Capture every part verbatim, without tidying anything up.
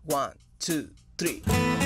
one two three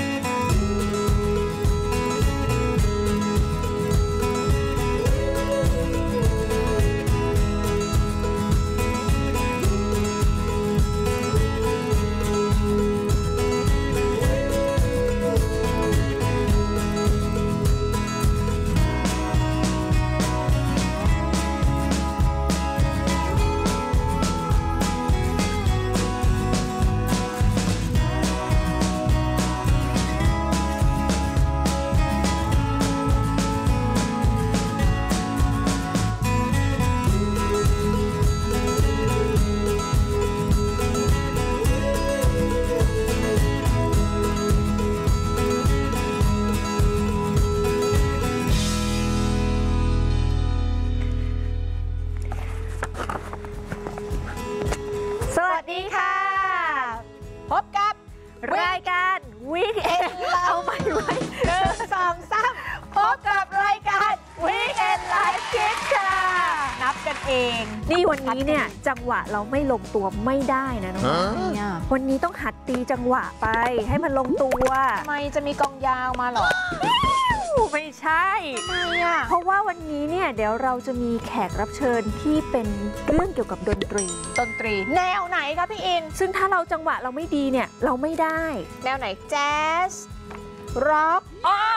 สวัสดีค่ะพบกับรายการวีคเอนเราใหม่ไว้หนึ่งสองสามพบกับรายการวีคเอนไลฟ์คิดค่ะนับกันเองนี่วันนี้เนี่ยจังหวะเราไม่ลงตัวไม่ได้นะน้องๆวันนี้ต้องหัดตีจังหวะไปให้มันลงตัวทำไมจะมีกองยาวมาหรอไม่ใช่เพราะว่าวันนี้เนี่ยเดี๋ยวเราจะมีแขกรับเชิญที่เป็นเรื่องเกี่ยวกับดนตรีดนตรีแนวไหนคะพี่อินซึ่งถ้าเราจังหวะเราไม่ดีเนี่ยเราไม่ได้แนวไหนแจ๊สร็อก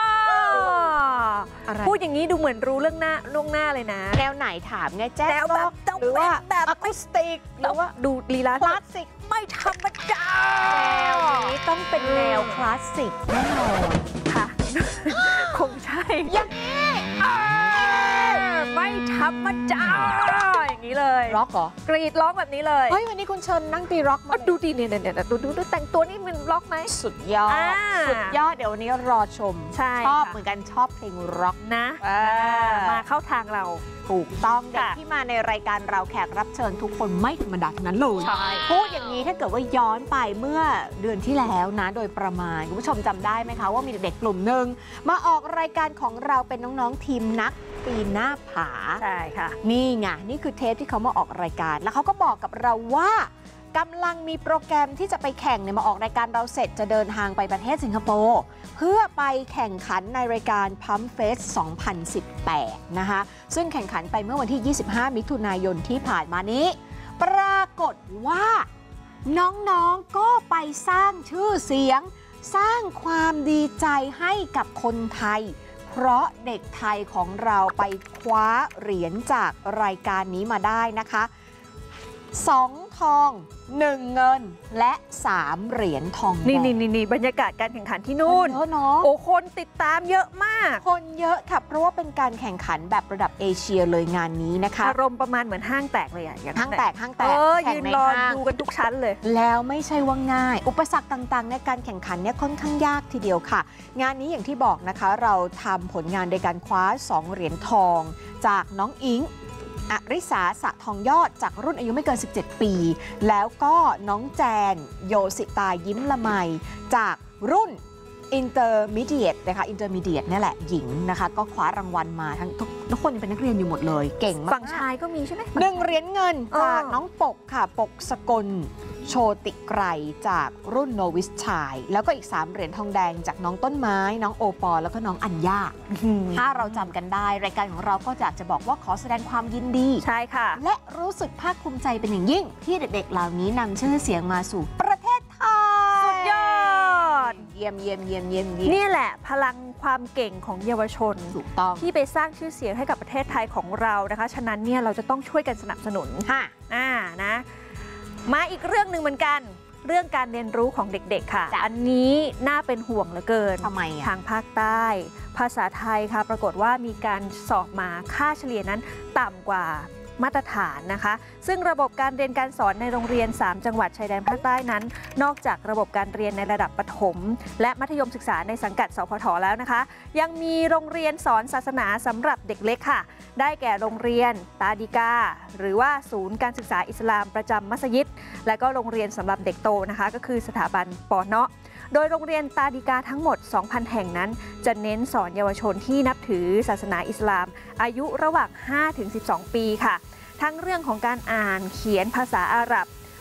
พูดอย่างนี้ดูเหมือนรู้เรื่องหน้าล่วงหน้าเลยนะแนวไหนถามไงแจ๊สร็อกหรือว่าแบบอะคูสติกหรือว่าดูลีลาคลาสสิกไม่ธรรมดาแนวนี้ต้องเป็นแนวคลาสสิกแน่นอนค่ะคงใช่อย่างนี้ไม่ธรรมดาอย่างนี้เลยร็อกเหรอกรีดร้องแบบนี้เลยเฮ้ยวันนี้คุณเชิญนั่งตีร็อกมาดูดีเนี่ยเนี่ยดูดูดูแต่งตัวนี่มันร็อกไหมสุดยอดสุดยอดเดี๋ยววันนี้รอชมชอบเหมือนกันชอบเพลงร็อกนะมาเข้าทางเราถูกต้องเด็กที่มาในรายการเราแขกรับเชิญทุกคนไม่ธรรมดาทั้งนั้นเลยพูดอย่างนี้ถ้าเกิดว่าย้อนไปเมื่อเดือนที่แล้วนะโดยประมาณคุณผู้ชมจำได้ไหมคะว่ามีเด็กกลุ่มหนึ่งมาออกรายการของเราเป็นน้องๆทีมนักปีนหน้าผาใช่ค่ะนี่ไงนี่คือเทปที่เขามาออกรายการแล้วเขาก็บอกกับเราว่ากำลังมีโปรแกรมที่จะไปแข่งเนี่ยมาออกรายการเราเสร็จจะเดินทางไปประเทศสิงคโปร์เพื่อไปแข่งขันในรายการ Pump Fest สองพันสิบแปดนะคะซึ่งแข่งขันไปเมื่อวันที่ยี่สิบห้ามิถุนายนที่ผ่านมานี้ปรากฏว่าน้องๆก็ไปสร้างชื่อเสียงสร้างความดีใจให้กับคนไทยเพราะเด็กไทยของเราไปคว้าเหรียญจากรายการนี้มาได้นะคะสองทองหนึ่งเงินและสามเหรียญทองนี่นี่นี่บรรยากาศการแข่งขันที่นู่นเยอะเนาะโอ้คนติดตามเยอะมากคนเยอะค่ะเพราะว่าเป็นการแข่งขันแบบระดับเอเชียเลยงานนี้นะคะอารมณ์ประมาณเหมือนห้างแตกเลยอ่ะห้างแตกห้างแตกยืนรอดูกันทุกชั้นเลยแล้วไม่ใช่ว่าง่ายอุปสรรคต่างๆในการแข่งขันเนี่ยค่อนข้างยากทีเดียวค่ะงานนี้อย่างที่บอกนะคะเราทำผลงานในการคว้าสองเหรียญทองจากน้องอิงอริสาสะทองยอดจากรุ่นอายุไม่เกินสิบเจ็ดปีแล้วก็น้องแจนโยสิตายิ้มละไมจากรุ่นอินเตอร์มีเดียตนะคะอินเตอร์มีเดียตนี่แหละหญิงนะคะก็คว้ารางวัลมาทั้งทุกคนเป็นนักเรียนอยู่หมดเลยเก่งมากฝั่งชายก็มีใช่ไหมหนึ่งเหรียญเงินจากน้องปกค่ะปกสกลโชติไกรจากรุ่นโนวิสชายแล้วก็อีกสามเหรียญทองแดงจากน้องต้นไม้น้องโอปอแล้วก็น้องอัญญาถ้าเราจำกันได้รายการของเราก็อยากจะบอกว่าขอแสดงความยินดีใช่ค่ะและรู้สึกภาคภูมิใจเป็นอย่างยิ่งที่เด็กๆเหล่านี้นำชื่อเสียงมาสู่ประเทศไทยสุดยอดเยี่ยมเยี่ยมเยี่ยมเยี่ยมนี่แหละพลังความเก่งของเยาวชนถูกต้องที่ไปสร้างชื่อเสียงให้กับประเทศไทยของเรานะคะฉะนั้นเนี่ยเราจะต้องช่วยกันสนับสนุนค่ะอ่านะมาอีกเรื่องหนึ่งเหมือนกันเรื่องการเรียนรู้ของเด็กๆค่ะอันนี้น่าเป็นห่วงเหลือเกินทำไมทางภาคใต้ภาษาไทยค่ะปรากฏว่ามีการสอบมาค่าเฉลี่ยนั้นต่ำกว่ามาตรฐานนะคะซึ่งระบบการเรียนการสอนในโรงเรียนสามจังหวัดชายแดนภาคใต้นั้นนอกจากระบบการเรียนในระดับประถมและมัธยมศึกษาในสังกัดสพทแล้วนะคะยังมีโรงเรียนสอนศาสนาสำหรับเด็กเล็กค่ะได้แก่โรงเรียนตาดิกาหรือว่าศูนย์การศึกษาอิสลามประจำมัสยิดและก็โรงเรียนสำหรับเด็กโตนะคะก็คือสถาบันปอเนาะโดยโรงเรียนตาดิกาทั้งหมด สองพัน แห่งนั้นจะเน้นสอนเยาวชนที่นับถือศาสนาอิสลามอายุระหว่าง ห้าถึงสิบสอง ปีค่ะทั้งเรื่องของการอ่านเขียนภาษาอาหรับ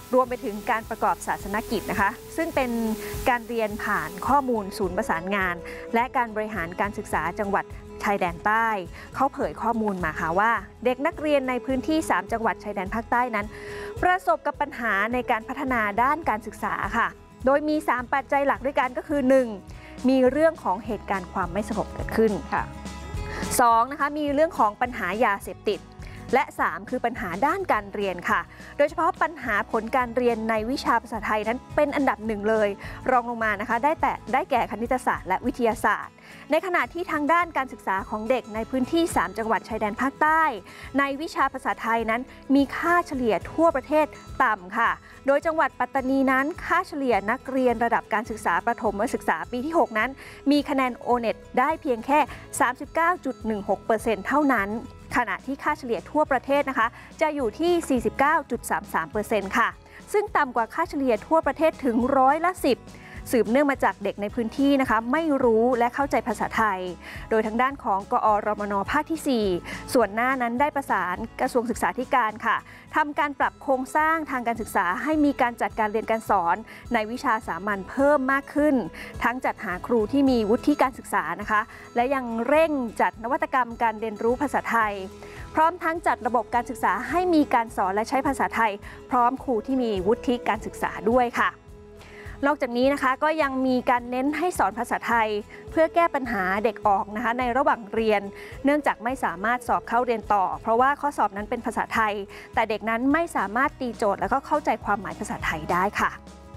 รวมไปถึงการประกอบศาสนกิจนะคะซึ่งเป็นการเรียนผ่านข้อมูลศูนย์ประสานงานและการบริหารการศึกษาจังหวัดชายแดนใต้เขาเผยข้อมูลมาค่ะว่าเด็กนักเรียนในพื้นที่สามจังหวัดชายแดนภาคใต้นั้นประสบกับปัญหาในการพัฒนาด้านการศึกษาค่ะโดยมีสามปัจจัยหลักด้วยกันก็คือ หนึ่ง มีเรื่องของเหตุการณ์ความไม่สงบเกิดขึ้นค่ะ สอง นะคะมีเรื่องของปัญหายาเสพติดและ สาม คือปัญหาด้านการเรียนค่ะโดยเฉพาะปัญหาผลการเรียนในวิชาภาษาไทยนั้นเป็นอันดับหนึ่งเลยรองลงมานะคะได้แต่ได้แก่คณิตศาสตร์และวิทยาศาสตร์ในขณะที่ทางด้านการศึกษาของเด็กในพื้นที่สามจังหวัดชายแดนภาคใต้ในวิชาภาษาไทยนั้นมีค่าเฉลี่ยทั่วประเทศต่ำค่ะโดยจังหวัดปัตตานีนั้นค่าเฉลี่ยนักเรียนระดับการศึกษาประถมศึกษาปีที่หกนั้นมีคะแนน โอ เน็ต ได้เพียงแค่ สามสิบเก้าจุดหนึ่งหกเปอร์เซ็นต์ เท่านั้นขณะที่ค่าเฉลี่ยทั่วประเทศนะคะจะอยู่ที่ สี่สิบเก้าจุดสามสามเปอร์เซ็นต์ ค่ะซึ่งต่ำกว่าค่าเฉลี่ยทั่วประเทศถึงร้อยละสิบสืบเนื่องมาจากเด็กในพื้นที่นะคะไม่รู้และเข้าใจภาษาไทยโดยทางด้านของกอรมนภาคที่ สี่ส่วนหน้านั้นได้ประสานกระทรวงศึกษาธิการค่ะทำการปรับโครงสร้างทางการศึกษาให้มีการจัดการเรียนการสอนในวิชาสามัญเพิ่มมากขึ้นทั้งจัดหาครูที่มีวุฒิการศึกษานะคะและยังเร่งจัดนวัตกรรมการเรียนรู้ภาษาไทยพร้อมทั้งจัดระบบการศึกษาให้มีการสอนและใช้ภาษาไทยพร้อมครูที่มีวุฒิการศึกษาด้วยค่ะนอกจากนี้นะคะก็ยังมีการเน้นให้สอนภาษาไทยเพื่อแก้ปัญหาเด็กออกนะคะในระหว่างเรียนเนื่องจากไม่สามารถสอบเข้าเรียนต่อเพราะว่าข้อสอบนั้นเป็นภาษาไทยแต่เด็กนั้นไม่สามารถตีโจทย์แล้วก็เข้าใจความหมายภาษาไทยได้ค่ะ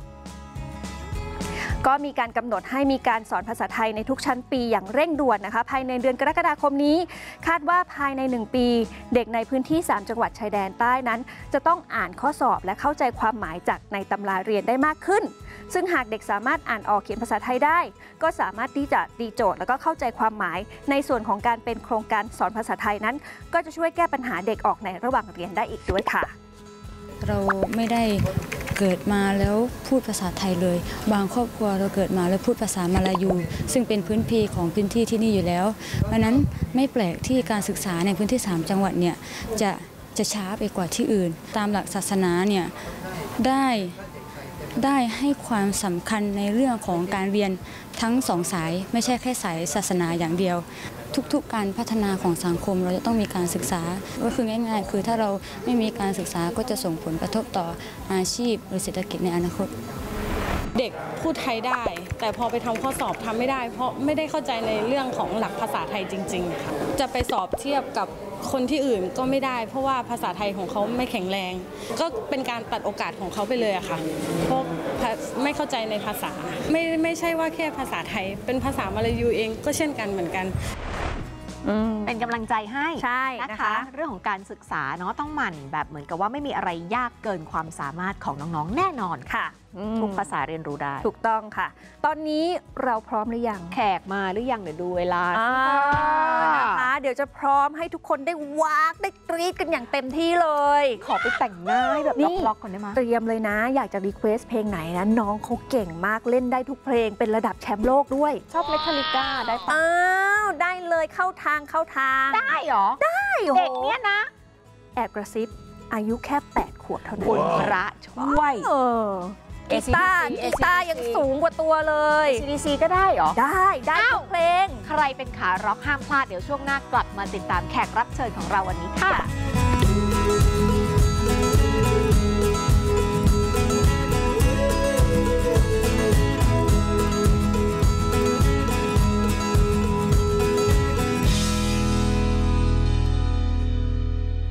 ก็มีการกำหนดให้มีการสอนภาษาไทยในทุกชั้นปีอย่างเร่งด่วนนะคะภายในเดือนกรกฎาคมนี้คาดว่าภายในหนึ่งปีเด็กในพื้นที่สามจังหวัดชายแดนใต้นั้นจะต้องอ่านข้อสอบและเข้าใจความหมายจากในตำราเรียนได้มากขึ้นซึ่งหากเด็กสามารถอ่านออกเขียนภาษาไทยได้ก็สามารถที่จะตีโจทย์แล้วก็เข้าใจความหมายในส่วนของการเป็นโครงการสอนภาษาไทยนั้นก็จะช่วยแก้ปัญหาเด็กออกในระหว่างเรียนได้อีกด้วยค่ะเราไม่ได้เกิดมาแล้วพูดภาษาไทยเลยบางครอบครัวเราเกิดมาแล้วพูดภาษามลายูซึ่งเป็นพื้นเพของพื้นที่ที่นี่อยู่แล้วเพราะนั้นไม่แปลกที่การศึกษาในพื้นที่สามจังหวัดเนี่ยจะจะช้าไปกว่าที่อื่นตามหลักศาสนาเนี่ยได้ได้ให้ความสำคัญในเรื่องของการเรียนทั้งสองสายไม่ใช่แค่สายศาสนาอย่างเดียวทุกๆการพัฒนาของสังคมเราจะต้องมีการศึกษาก็คือง่ายๆคือถ้าเราไม่มีการศึกษาก็จะส่งผลกระทบต่ออาชีพหรือเศรษฐกิจในอนาคตเด็กพูดไทยได้แต่พอไปทำข้อสอบทำไม่ได้เพราะไม่ได้เข้าใจในเรื่องของหลักภาษาไทยจริงๆค่ะจะไปสอบเทียบกับคนที่อื่นก็ไม่ได้เพราะว่าภาษาไทยของเขาไม่แข็งแรงก็เป็นการตัดโอกาสของเขาไปเลยอะค่ะเพราะไม่เข้าใจในภาษาไม่ไม่ใช่ว่าแค่ภาษาไทยเป็นภาษามลายูเองก็เช่นกันเหมือนกันเป็นกำลังใจให้ใช่นะคะเรื่องของการศึกษาเนาะต้องหมั่นแบบเหมือนกับว่าไม่มีอะไรยากเกินความสามารถของน้องๆแน่นอนค่ะทุกภาษาเรียนรู้ได้ถูกต้องค่ะตอนนี้เราพร้อมหรือยังแขกมาหรือยังเดี๋ยวดูเวลานะคะเดี๋ยวจะพร้อมให้ทุกคนได้วากได้กรี๊ดกันอย่างเต็มที่เลยขอไปแต่งหน้าให้แบบล็อกๆก่อนได้ไหมเตรียมเลยนะอยากจะรีเควสเพลงไหนนะน้องเขาเก่งมากเล่นได้ทุกเพลงเป็นระดับแชมป์โลกด้วยชอบเมทัลลิก้าได้ปะอ้าวได้เลยเข้าทางเข้าทางได้หรอได้เด็กเนี้ยนะแอบกระซิบอายุแค่แปดขวบเท่านั้นพระช่วยเออกีตาร์กีตาร์ยังสูงกว่าตัวเลยซี ดี ซี ก็ได้เหรอได้ได้ทุกเพลงใครเป็นขาร็อกห้ามพลาดเดี๋ยวช่วงหน้ากลับมาติดตามแขกรับเชิญของเราวันนี้ค่ะ